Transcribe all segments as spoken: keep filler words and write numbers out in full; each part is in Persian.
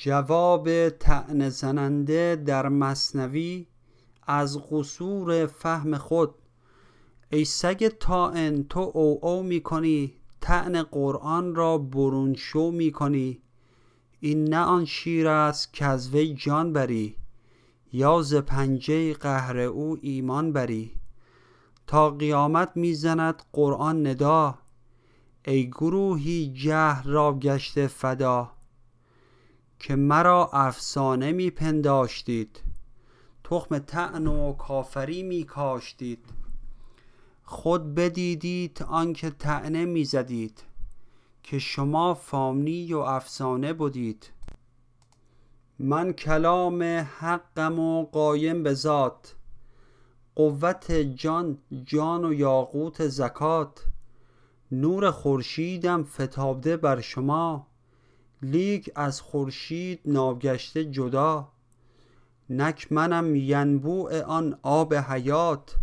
جواب طعنه زننده در مثنوی از قصور فهم خود. ای سگ طاعن تو او او می کنی، طعن قرآن را برون شو می کنی. این نه آن شیر است کز وی جان بری، یا ز پنجه قهر او ایمان بری. تا قیامت می زند قرآن ندا، ای گروهی جهل را گشته فدا. که مرا افسانه می پنداشتید، تخم طعن و کافری می کاشتید. خود بدیدید آنکه طعنه می زدید، که شما فانی و افسانه بودید. من کلام حقم و قایم به ذات، قوت جان جان و یاقوت زکات. نور خورشیدم فتاده بر شما، لیک از خورشید ناگشته جدا. نک منم ینبوع آن آب حیات،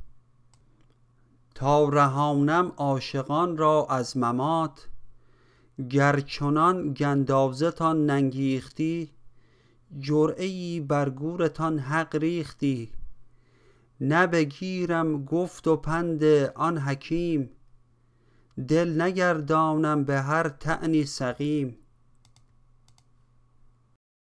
تا رهانم عاشقان را از ممات. گر چنان گندازه تان ننگیختی، جرعه ای بر گورتان حق ریختی. نه بگیرم گفت و پند آن حکیم، دل نگردانم به هر طعنی سقیم.